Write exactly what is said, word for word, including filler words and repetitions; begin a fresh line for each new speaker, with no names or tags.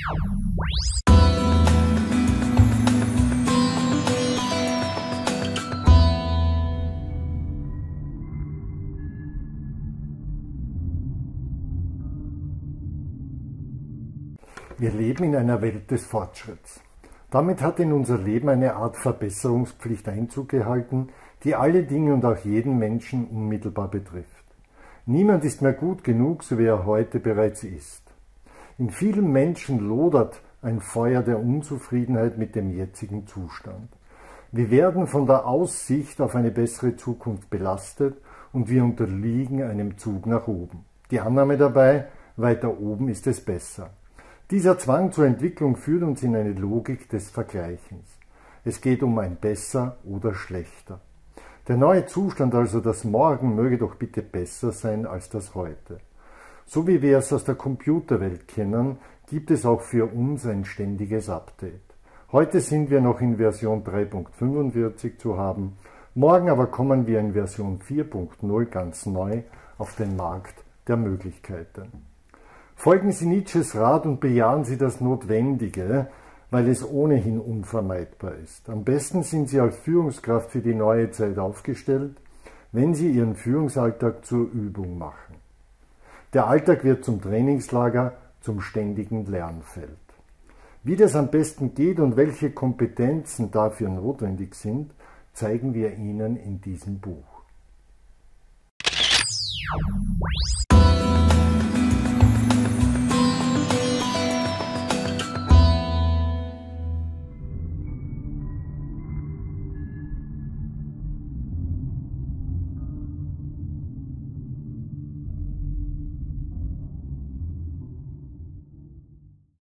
Wir leben in einer Welt des Fortschritts. Damit hat in unser Leben eine Art Verbesserungspflicht Einzug gehalten, die alle Dinge und auch jeden Menschen unmittelbar betrifft. Niemand ist mehr gut genug, so wie er heute bereits ist. In vielen Menschen lodert ein Feuer der Unzufriedenheit mit dem jetzigen Zustand. Wir werden von der Aussicht auf eine bessere Zukunft belastet und wir unterliegen einem Zug nach oben. Die Annahme dabei, weiter oben ist es besser. Dieser Zwang zur Entwicklung führt uns in eine Logik des Vergleichens. Es geht um ein besser oder schlechter. Der neue Zustand, also das Morgen, möge doch bitte besser sein als das heute. So wie wir es aus der Computerwelt kennen, gibt es auch für uns ein ständiges Update. Heute sind wir noch in Version drei Punkt fünfundvierzig zu haben, morgen aber kommen wir in Version vier Punkt null ganz neu auf den Markt der Möglichkeiten. Folgen Sie Nietzsches Rat und bejahen Sie das Notwendige, weil es ohnehin unvermeidbar ist. Am besten sind Sie als Führungskraft für die neue Zeit aufgestellt, wenn Sie Ihren Führungsalltag zur Übung machen. Der Alltag wird zum Trainingslager, zum ständigen Lernfeld. Wie das am besten geht und welche Kompetenzen dafür notwendig sind, zeigen wir Ihnen in diesem Buch.